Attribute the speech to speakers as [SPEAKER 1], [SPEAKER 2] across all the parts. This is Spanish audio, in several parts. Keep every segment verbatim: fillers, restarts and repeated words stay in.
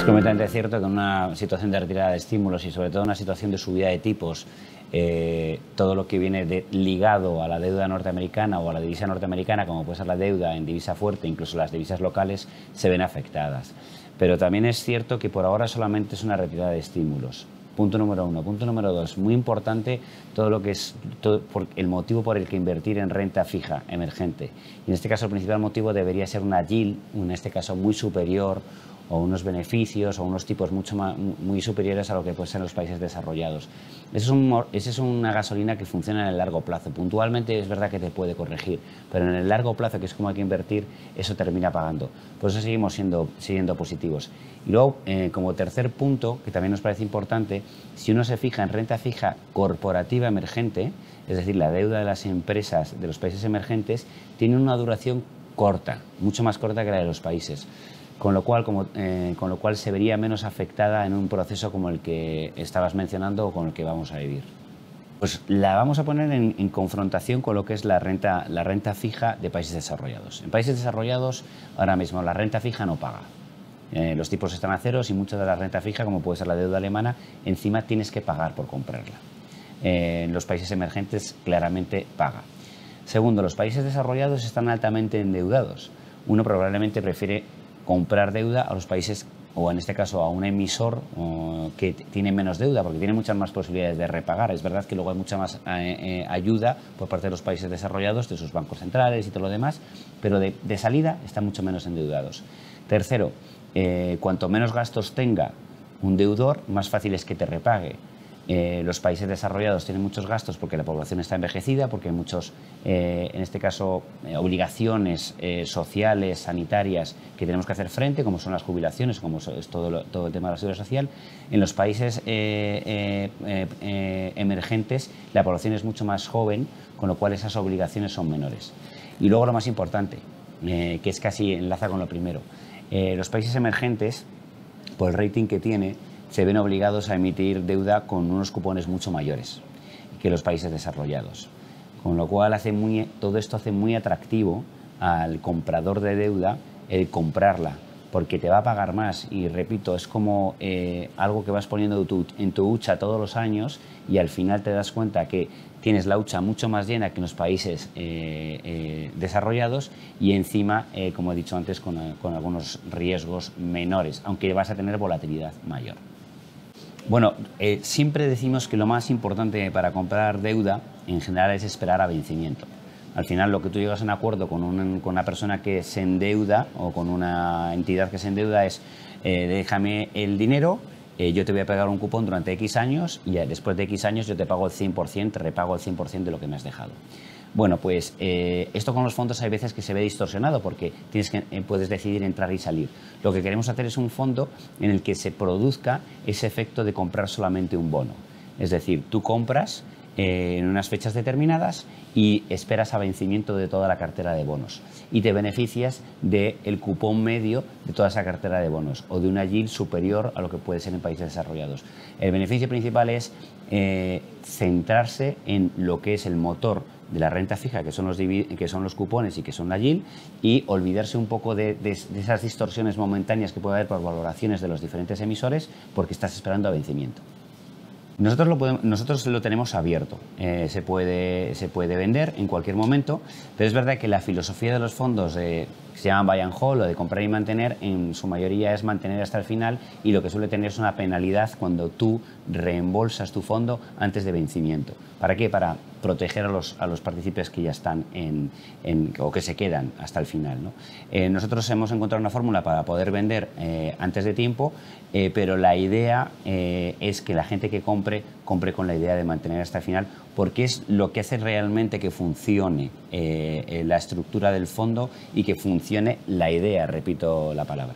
[SPEAKER 1] completamente cierto que en una situación de retirada de estímulos y sobre todo en una situación de subida de tipos, eh, todo lo que viene de, ligado a la deuda norteamericana o a la divisa norteamericana, como puede ser la deuda en divisa fuerte, incluso las divisas locales, se ven afectadas. Pero también es cierto que por ahora solamente es una retirada de estímulos. Punto número uno. Punto número dos, muy importante todo lo que es todo, por, el motivo por el que invertir en renta fija emergente. Y en este caso el principal motivo debería ser una yield, en este caso muy superior, o unos beneficios o unos tipos mucho más, muy superiores a lo que pueden ser los países desarrollados. Esa es, un, esa es una gasolina que funciona en el largo plazo. Puntualmente es verdad que te puede corregir, pero en el largo plazo, que es como hay que invertir, eso termina pagando. Por eso seguimos siendo, siendo positivos. Y luego, eh, como tercer punto, que también nos parece importante, si uno se fija en renta fija corporativa emergente, es decir, la deuda de las empresas de los países emergentes, tiene una duración corta, mucho más corta que la de los países. Con lo, cual, como, eh, con lo cual se vería menos afectada en un proceso como el que estabas mencionando o con el que vamos a vivir. Pues la vamos a poner en, en confrontación con lo que es la renta, la renta fija de países desarrollados. En países desarrollados, ahora mismo, la renta fija no paga. Eh, los tipos están a ceros y mucha de la renta fija, como puede ser la deuda alemana, encima tienes que pagar por comprarla. Eh, en los países emergentes claramente paga. Segundo, los países desarrollados están altamente endeudados. Uno probablemente prefiere comprar deuda a los países, o en este caso a un emisor o, que tiene menos deuda, porque tiene muchas más posibilidades de repagar. Es verdad que luego hay mucha más eh, eh, ayuda por parte de los países desarrollados, de sus bancos centrales y todo lo demás, pero de, de salida están mucho menos endeudados. Tercero, eh, cuanto menos gastos tenga un deudor, más fácil es que te repague. Eh, los países desarrollados tienen muchos gastos porque la población está envejecida, porque hay muchos, eh, en este caso, eh, obligaciones eh, sociales, sanitarias que tenemos que hacer frente, como son las jubilaciones, como es todo, lo, todo el tema de la seguridad social. En los países eh, eh, eh, emergentes la población es mucho más joven, con lo cual esas obligaciones son menores. Y luego lo más importante, eh, que es casi enlaza con lo primero, eh, los países emergentes, por el rating que tiene, se ven obligados a emitir deuda con unos cupones mucho mayores que los países desarrollados. Con lo cual hace muy, todo esto hace muy atractivo al comprador de deuda el comprarla, porque te va a pagar más y, repito, es como eh, algo que vas poniendo tu, en tu hucha todos los años y al final te das cuenta que tienes la hucha mucho más llena que en los países eh, eh, desarrollados y encima, eh, como he dicho antes, con, con algunos riesgos menores, aunque vas a tener volatilidad mayor. Bueno, eh, siempre decimos que lo más importante para comprar deuda en general es esperar a vencimiento. Al final, lo que tú llegas a un acuerdo con, un, con una persona que se endeuda o con una entidad que se endeuda es eh, déjame el dinero, eh, yo te voy a pagar un cupón durante X años y después de X años yo te pago el cien por cien, te repago el cien por cien de lo que me has dejado. Bueno, pues eh, esto con los fondos hay veces que se ve distorsionado porque tienes que, eh, puedes decidir entrar y salir. Lo que queremos hacer es un fondo en el que se produzca ese efecto de comprar solamente un bono. Es decir, tú compras eh, en unas fechas determinadas y esperas a vencimiento de toda la cartera de bonos y te beneficias del cupón medio de toda esa cartera de bonos o de una yield superior a lo que puede ser en países desarrollados. El beneficio principal es eh, centrarse en lo que es el motor de la renta fija, que son los, que son los cupones y que son la yield, y olvidarse un poco de, de, de esas distorsiones momentáneas que puede haber por valoraciones de los diferentes emisores porque estás esperando a vencimiento. Nosotros lo, podemos, nosotros lo tenemos abierto, eh, se, puede, se puede vender en cualquier momento, pero es verdad que la filosofía de los fondos de, que se llaman buy and hold o de comprar y mantener, en su mayoría es mantener hasta el final y lo que suele tener es una penalidad cuando tú reembolsas tu fondo antes de vencimiento. ¿Para qué? Para proteger a los, a los partícipes que ya están en, en, o que se quedan hasta el final, ¿no? Eh, nosotros hemos encontrado una fórmula para poder vender eh, antes de tiempo, eh, pero la idea eh, es que la gente que compre, compre con la idea de mantener hasta el final, porque es lo que hace realmente que funcione eh, la estructura del fondo y que funcione la idea, repito la palabra.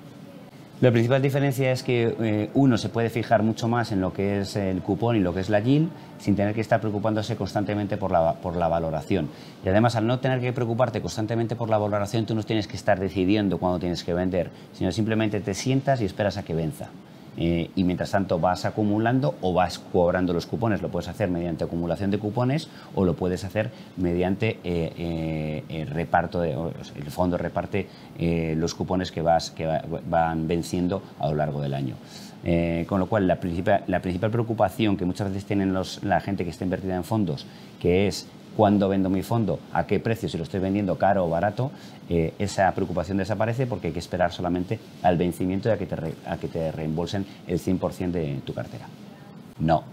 [SPEAKER 1] La principal diferencia es que eh, uno se puede fijar mucho más en lo que es el cupón y lo que es la yield sin tener que estar preocupándose constantemente por la, por la valoración. Y además, al no tener que preocuparte constantemente por la valoración, tú no tienes que estar decidiendo cuándo tienes que vender, sino simplemente te sientas y esperas a que venza. eh, y mientras tanto vas acumulando o vas cobrando los cupones. Lo puedes hacer mediante acumulación de cupones o lo puedes hacer mediante eh, eh, el reparto, de, el fondo reparte eh, los cupones que, vas, que va, van venciendo a lo largo del año. Eh, con lo cual, la principal, la principal preocupación que muchas veces tienen los, la gente que está invertida en fondos, que es cuándo vendo mi fondo, a qué precio, si lo estoy vendiendo caro o barato, eh, esa preocupación desaparece porque hay que esperar solamente al vencimiento y a que te, re, a que te reembolsen el cien por cien de tu cartera. No.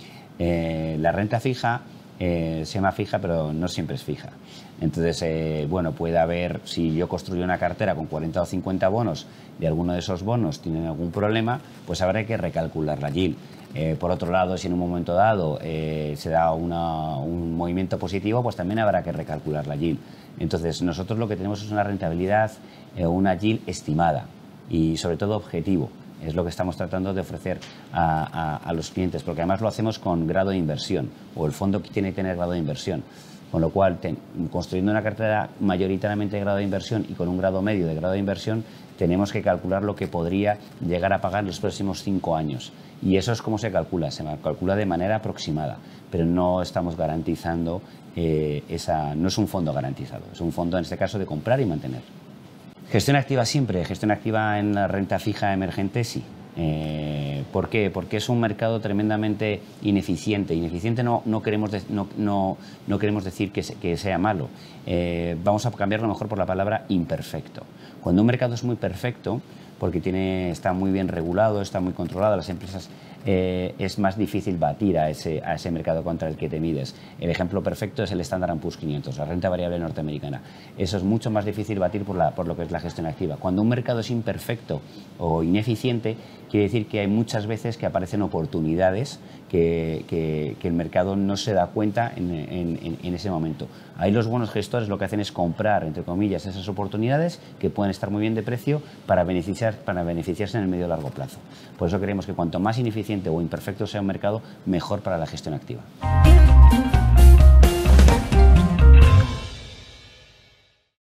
[SPEAKER 1] Eh, la renta fija eh, se llama fija, pero no siempre es fija. Entonces, eh, bueno, puede haber, si yo construyo una cartera con cuarenta o cincuenta bonos, de alguno de esos bonos tienen algún problema, pues habrá que recalcular la yield. Eh, por otro lado, si en un momento dado eh, se da una, un movimiento positivo, pues también habrá que recalcular la yield. Entonces, nosotros lo que tenemos es una rentabilidad, eh, una yield estimada y sobre todo objetivo. Es lo que estamos tratando de ofrecer a, a, a los clientes, porque además lo hacemos con grado de inversión, o el fondo tiene que tener grado de inversión. Con lo cual, ten, construyendo una cartera mayoritariamente de grado de inversión y con un grado medio de grado de inversión, tenemos que calcular lo que podría llegar a pagar en los próximos cinco años. Y eso es como se calcula, se calcula de manera aproximada, pero no estamos garantizando, eh, esa, no es un fondo garantizado, es un fondo en este caso de comprar y mantener. Gestión activa siempre, gestión activa en la renta fija emergente sí. Eh, ¿Por qué? Porque es un mercado tremendamente ineficiente. Ineficiente no, no, queremos, de, no, no, no queremos decir que, se, que sea malo. Eh, vamos a cambiarlo mejor por la palabra imperfecto. Cuando un mercado es muy perfecto, porque tiene, está muy bien regulado, está muy controlado, las empresas, eh, es más difícil batir a ese, a ese mercado contra el que te mides. El ejemplo perfecto es el Standard and Poor's quinientos, la renta variable norteamericana. Eso es mucho más difícil batir por, la, por lo que es la gestión activa. Cuando un mercado es imperfecto o ineficiente, quiere decir que hay muchas veces que aparecen oportunidades que, que, que el mercado no se da cuenta en, en, en ese momento. Ahí los buenos gestores lo que hacen es comprar, entre comillas, esas oportunidades que pueden estar muy bien de precio para, beneficiar, para beneficiarse en el medio y largo plazo. Por eso creemos que cuanto más ineficiente o imperfecto sea un mercado, mejor para la gestión activa.